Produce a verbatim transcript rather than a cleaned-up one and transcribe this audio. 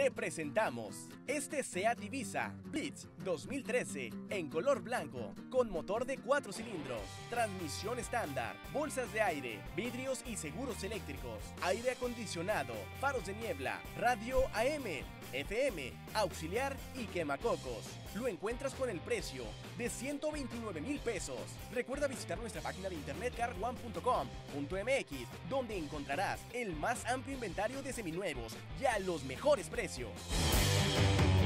Te presentamos este SEAT Ibiza Blitz dos mil trece en color blanco, con motor de cuatro cilindros, transmisión estándar, bolsas de aire, vidrios y seguros eléctricos, aire acondicionado, faros de niebla, radio A M, F M, auxiliar y quemacocos. Lo encuentras con el precio de ciento veintinueve mil pesos. Recuerda visitar nuestra página de internet car one punto com punto m x, donde encontrarás el más amplio inventario de seminuevos y a los mejores precios.